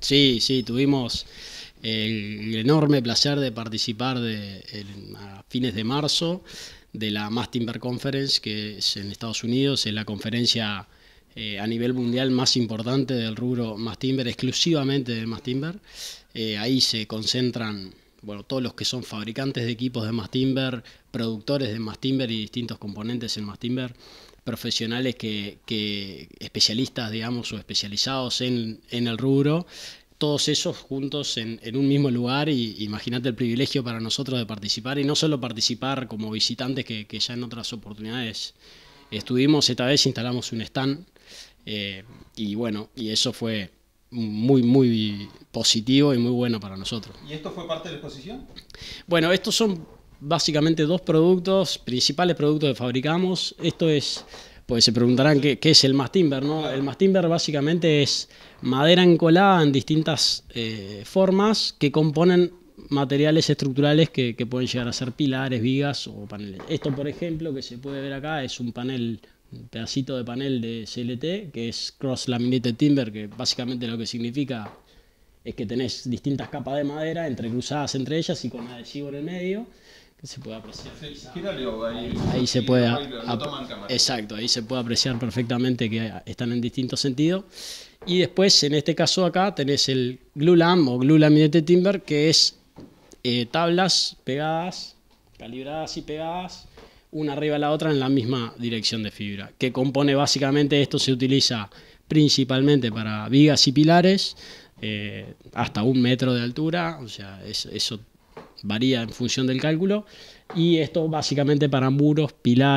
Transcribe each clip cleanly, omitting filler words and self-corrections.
Sí, sí, tuvimos el enorme placer de participar a fines de marzo de la Mass Timber Conference, que es en Estados Unidos, es la conferencia a nivel mundial más importante del rubro Mass Timber, exclusivamente del Mass Timber. Ahí se concentran, bueno, todos los que son fabricantes de equipos de Mass Timber, productores de Mass Timber y distintos componentes en Mass Timber, profesionales especialistas, digamos, o especializados en el rubro, todos esos juntos en un mismo lugar. Y imagínate el privilegio para nosotros de participar, y no solo participar como visitantes, que ya en otras oportunidades estuvimos. Esta vez instalamos un stand, y bueno, y eso fue muy positivo y muy bueno para nosotros. ¿Y esto fue parte de la exposición? Bueno, estos son básicamente dos principales productos que fabricamos. Esto es, pues se preguntarán qué es el Mass Timber, ¿no? El Mass Timber básicamente es madera encolada en distintas formas que componen materiales estructurales que pueden llegar a ser pilares, vigas o paneles. Esto, por ejemplo, que se puede ver acá, es un pedacito de panel de CLT, que es Cross Laminated Timber, que básicamente lo que significa es que tenés distintas capas de madera entrecruzadas entre ellas y con adhesivo en el medio, que se puede apreciar. Ahí se puede, exacto, ahí se puede apreciar perfectamente que están en distintos sentidos. Y después, en este caso acá, tenés el Glulam o Glue Laminated Timber, que es tablas pegadas, calibradas y pegadas, una arriba de la otra en la misma dirección de fibra, que compone básicamente, esto se utiliza principalmente para vigas y pilares, hasta 1 metro de altura, o sea, eso varía en función del cálculo, y esto básicamente para muros,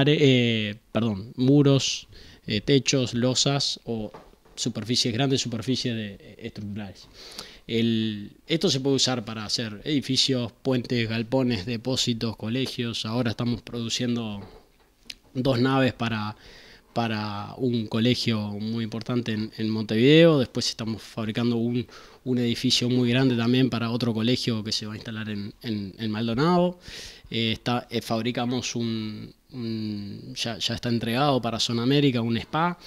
muros, techos, losas o grandes superficies estructurales. Esto se puede usar para hacer edificios, puentes, galpones, depósitos, colegios. Ahora estamos produciendo 2 naves para un colegio muy importante en Montevideo. Después estamos fabricando un edificio muy grande también para otro colegio que se va a instalar en Maldonado. Fabricamos ya está entregado para Zona América, un spa.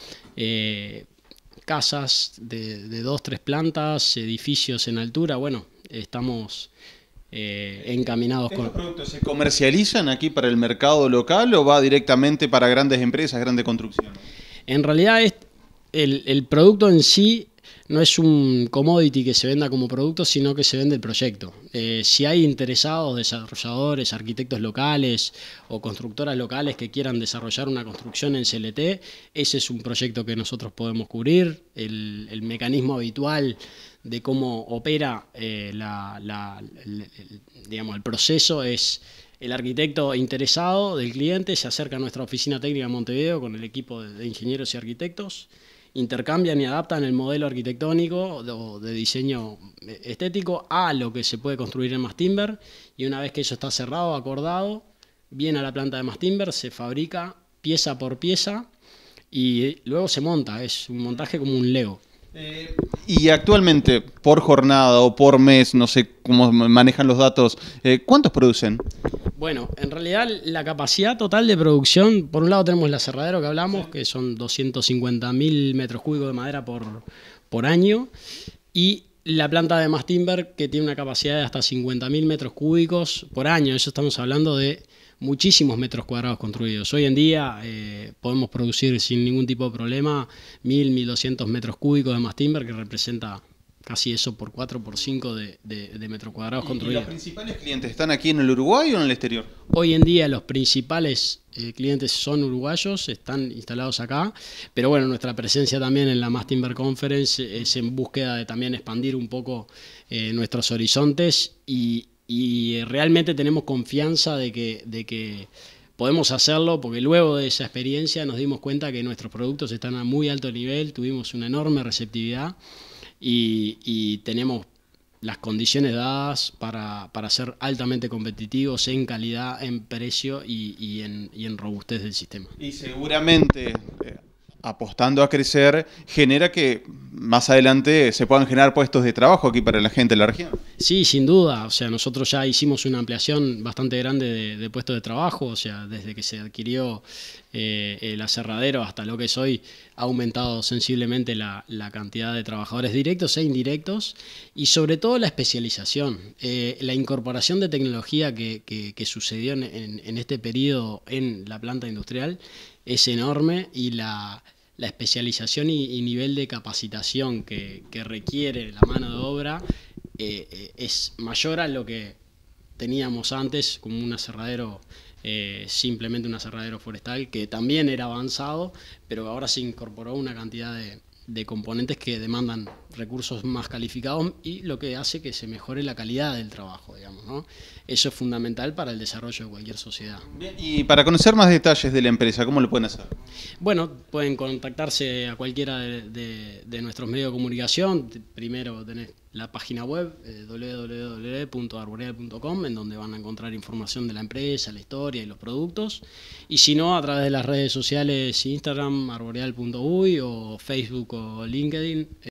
Casas de 2-3 plantas, edificios en altura. Bueno, estamos encaminados con... ¿Estos productos se comercializan aquí para el mercado local o va directamente para grandes empresas, grandes construcciones? En realidad el producto en sí no es un commodity que se venda como producto, sino que se vende el proyecto. Si hay interesados, desarrolladores, arquitectos locales o constructoras locales que quieran desarrollar una construcción en CLT, ese es un proyecto que nosotros podemos cubrir. El mecanismo habitual de cómo opera digamos, el proceso es: el arquitecto interesado del cliente se acerca a nuestra oficina técnica en Montevideo con el equipo de ingenieros y arquitectos, intercambian y adaptan el modelo arquitectónico o de diseño estético a lo que se puede construir en Mass Timber, y una vez que eso está cerrado, acordado, viene a la planta de Mass Timber, se fabrica pieza por pieza y luego se monta. Es un montaje como un Lego. Y actualmente, por jornada o por mes, no sé cómo manejan los datos, ¿cuántos producen? Bueno, en realidad la capacidad total de producción, por un lado tenemos el aserradero que hablamos, que son 250.000 metros cúbicos de madera por año, y la planta de Mass Timber, que tiene una capacidad de hasta 50.000 metros cúbicos por año. Eso estamos hablando de muchísimos metros cuadrados construidos. Hoy en día podemos producir sin ningún tipo de problema 1.200 metros cúbicos de Mass Timber, que representa casi eso por 4 por 5 de metros cuadrados construidos. ¿Y los principales clientes están aquí en el Uruguay o en el exterior? Hoy en día los principales clientes son uruguayos, están instalados acá, pero bueno, nuestra presencia también en la Mass Timber Conference es en búsqueda de también expandir un poco nuestros horizontes, y realmente tenemos confianza de que podemos hacerlo, porque luego de esa experiencia nos dimos cuenta que nuestros productos están a muy alto nivel, tuvimos una enorme receptividad y tenemos las condiciones dadas para ser altamente competitivos en calidad, en precio y en robustez del sistema. Y seguramente apostando a crecer, genera que más adelante se puedan generar puestos de trabajo aquí para la gente de la región. Sí, sin duda. O sea, nosotros ya hicimos una ampliación bastante grande de puestos de trabajo. O sea, desde que se adquirió el aserradero hasta lo que es hoy, ha aumentado sensiblemente la cantidad de trabajadores directos e indirectos y sobre todo la especialización. La incorporación de tecnología que sucedió en este periodo en la planta industrial es enorme y la especialización y nivel de capacitación que requiere la mano de obra es mayor a lo que teníamos antes como un aserradero, simplemente un aserradero forestal que también era avanzado, pero ahora se incorporó una cantidad de componentes que demandan recursos más calificados y lo que hace que se mejore la calidad del trabajo, digamos, ¿no? Eso es fundamental para el desarrollo de cualquier sociedad. Bien, y para conocer más detalles de la empresa, ¿cómo lo pueden hacer? Bueno, pueden contactarse a cualquiera de nuestros medios de comunicación. Primero tenés la página web www.arboreal.com, en donde van a encontrar información de la empresa, la historia y los productos. Y si no, a través de las redes sociales Instagram, arboreal.uy o Facebook o LinkedIn.